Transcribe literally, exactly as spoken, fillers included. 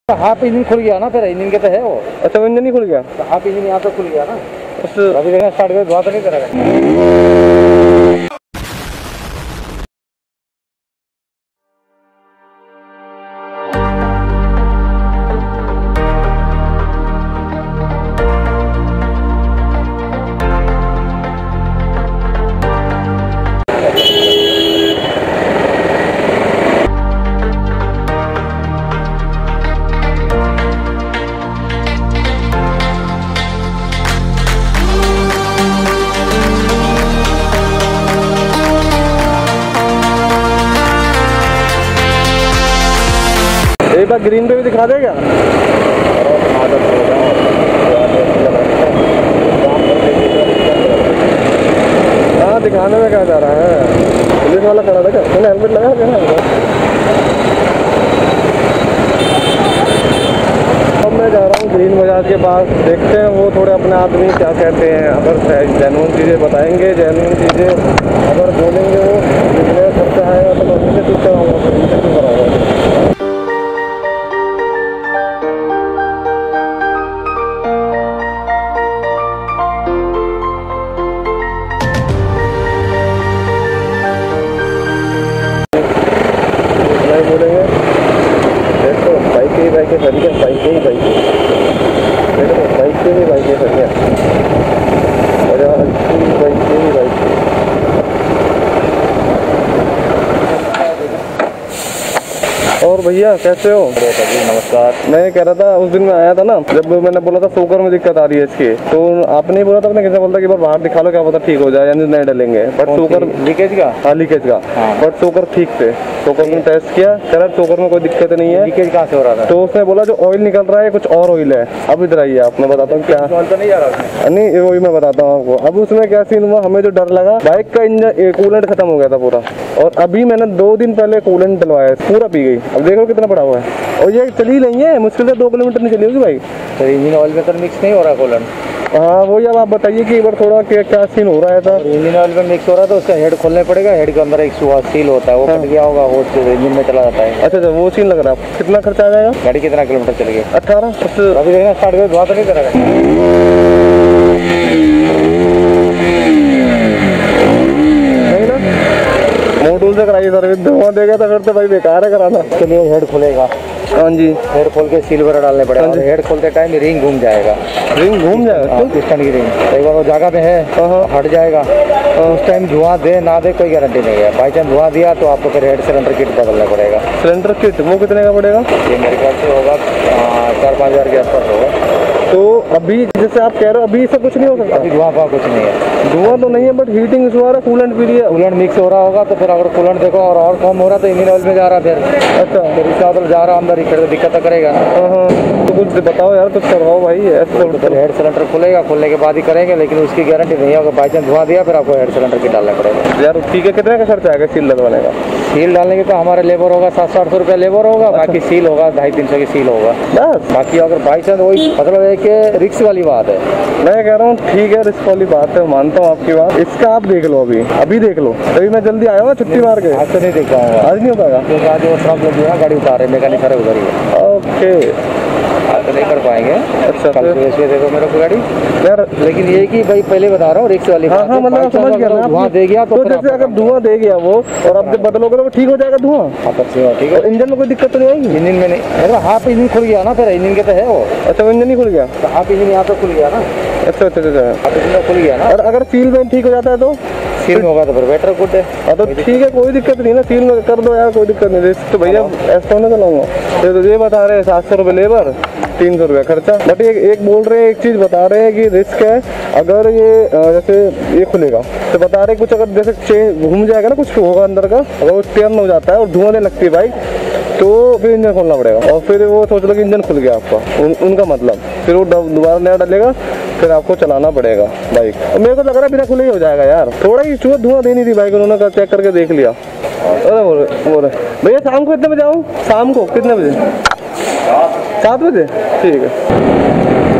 Half engine खुल गया ना, फिर इंजन के तो है वो। अच्छा, वो इंजन ही खुल गया, हाफ इंजन यहाँ तो खुल गया ना। उस अभी देखना स्टार्ट कर, धुआं तो नहीं करेगा। एक बार ग्रीन पे भी दिखा दे क्या? हाँ, दिखाने में क्या जा रहा है? पुलिस वाला खड़ा था क्या? मैंने हेलमेट लगा क्या? अब मैं जा रहा हूँ ग्रीन बाजार के पास, देखते हैं वो थोड़े अपने आदमी क्या कहते हैं। अगर जेन्युइन चीज़ें बताएंगे, जेन्युइन चीज़ें अगर बोलेंगे, वो बिजनेस खर्चा आएगा तो मैं उनसे ठीक कराऊँगा, फिर उनसे क्यों कराऊँगा। बोलेंगे देखो बाइक ही बाइकें खड़ी है, बाइक ही बाइक देखो बाइक से ही बाइकें खड़ी है और यहाँ अच्छी बाइक से ही बाइक। और भैया कैसे हो? नमस्कार। मैं कह रहा था उस दिन में आया था ना, जब मैंने बोला था सोकर में दिक्कत आ रही है इसकी, तो आपने बोला था अपने कैसे बोलता कि बार बाहर दिखा लो, क्या पता ठीक हो जाए, यानी नहीं डलेंगे। बट सोकर लीकेज का, हाँ लीकेज का, बट सोकर ठीक थे। सोकर में टेस्ट किया, कह रहा सोकर में कोई दिक्कत नहीं है। लीकेज कहाँ से हो रहा था? तो उसने बोला जो ऑयल निकल रहा है कुछ और ऑयल है। अब इधर आइए आप, मैं बताता हूँ क्या। ऑयल तो नहीं जा रहा? नहीं, वही मैं बताता हूँ आपको। अब उसमें क्या सीन हुआ, हमें जो डर लगा, बाइक का इंजन कूलेंट खत्म हो गया था पूरा, और अभी मैंने दो दिन पहले कूलेंट डलवाया, पूरा पी गई। अब देखो कितना पड़ा हुआ है, और ये चली नहीं है, मुश्किल से दो किलोमीटर नहीं चली होगी बाइक। तो इंजन ऑयल में तो मिक्स नहीं हो रहा कूलेंट? हाँ वही, अब आप बताइए कि एक बार थोड़ा क्या क्या सीन हो रहा है था। इंजन ऑयल में मिक्स हो रहा है तो उसका हेड खोलने पड़ेगा। हेड के अंदर एक सुहा सील होता है, वो कट गया होगा, वो इंजन में चला जाता है। अच्छा अच्छा, वो सीन लग रहा है। कितना खर्चा आ जाएगा? गाड़ी कितना किलोमीटर चलेगी? अट्ठारह। अभी देखना स्टार्ट कर, धुआं तो नहीं करेगा? नहीं ना, मोटूल से कराइए सर्विस, धुआं देगा तो फिर तो भाई बेकार है कराना। उसके लिए हेड खुलेगा। हाँ जी, हेड खोल के सील वगैरह डालने पड़ेगा। और हेड खोलते टाइम रिंग घूम जाएगा। रिंग घूम जाएगा? पिस्टन की रिंग एक बार वो जगह पे है हट जाएगा, उस टाइम धुआं दे ना दे कोई गारंटी नहीं है। बाई चांस धुआं दिया तो आपको फिर हेड सिलेंडर किट बदलना पड़ेगा। सिलेंडर किट वो कितने का पड़ेगा? ये मेरे ख्याल से होगा चार पाँच हज़ार के आसपास होगा। तो अभी जैसे आप कह रहे हो अभी इससे कुछ नहीं हो सकता? अभी धुआं कुछ नहीं है। धुआं तो नहीं है, बट हीटिंग इशू आ रहा है, कूलेंट पी रही है। कूलेंट मिक्स हो रहा होगा तो फिर अगर कूलेंट देखो और और कम हो रहा तो इंजन ऑयल में जा रहा फिर। अच्छा, फिर इसका मतलब जा रहा अंदर ही, फिर दिक्कत तो करेगा ना। हाँ हाँ, तो कुछ बताओ यार, कुछ करवाओ भाई। ऐसे तो फिर हेड सिलेंडर खुलेगा, खुलने के बाद ही करेंगे, लेकिन उसकी गारंटी नहीं होगा। बाई चांस धुआं दिया फिर आपको हेड सिलेंडर किट डालना पड़ेगा। यार ठीक है, कितने का खर्चा आएगा सील लगवाने का? सील डालने के तो हमारा लेबर होगा सात सौ आठ सौ रुपया लेबर होगा। बाकी सील होगा ढाई तीन सौ की सील होगा बस। बाकी अगर बाई चांस वही मतलब है कि रिक्स वाली बात है। मैं कह रहा हूँ ठीक है, रिस्क वाली बात है, मानता हूँ आपकी बात। इसका आप देख लो, अभी अभी देख लो। अभी मैं जल्दी आया हूँ छुट्टी मार के। आज तो नहीं देख पाऊंगा, आज नहीं हो पाएगा क्योंकि आज वो श्रम लोग जो है गाड़ी उतार रहे, मैकेनिक सारे उधर ही है। ओके, आज तो नहीं कर पाएंगे। अच्छा, कल सुबह सुबह देखो मेरे को गाड़ी यार। लेकिन ये कि भाई पहले बता रहा हूँ रिक्स वाली हाँ हाँ, मतलब समझ गया ना। धुआं दे गया तो जैसे अगर धुआं दे गया वो और आप जब बदलोगे तो ठीक हो जाएगा धुआं। ठीक है, इंजन में कोई दिक्कत तो नहीं आएगी? इंजन में नहीं, मतलब हाफ इंजन खुल गया ना, फिर इंजन के तो है वो। अच्छा, वो इंजन ही खुल गया? हाफ इंजन यहाँ तो खुल गया ना। अच्छा अच्छा अच्छा, हाफ इंजन खुल गया ना। और अगर सील में ठीक हो जाता है तो? सील में होगा तो फिर बेटर गुड है। हाँ तो ठीक है, कोई दिक्कत नहीं ना, सील में कर दो यार, कोई दिक्कत नहीं। रिस्क तो भैया ऐसा होने चलाऊंगा। तो ये बता रहे हैं सात सौ रुपये लेबर, तीन सौ रुपया खर्चा। बट एक एक बोल रहे हैं, एक चीज़ बता रहे हैं कि रिस्क है। अगर ये जैसे ये खुलेगा तो बता रहे कुछ, अगर जैसे चेन घूम जाएगा ना, कुछ होगा अंदर का, अगर वो टर्न हो जाता है और धुआं देने लगती है बाइक, तो फिर इंजन खोलना पड़ेगा। और फिर वो सोच लो कि इंजन खुल गया आपका, उन, उनका मतलब फिर वो दोबारा नया डालेगा, फिर आपको चलाना पड़ेगा बाइक। और मेरे को लग रहा है बिना खुले ही हो जाएगा यार। थोड़ा ही चूहा धुआं देनी थी बाइक, उन्होंने चेक करके देख लिया। अरे बोल बोल भैया शाम को कितने बजे आऊँ? शाम को कितने बजे? सात बजे, ठीक है।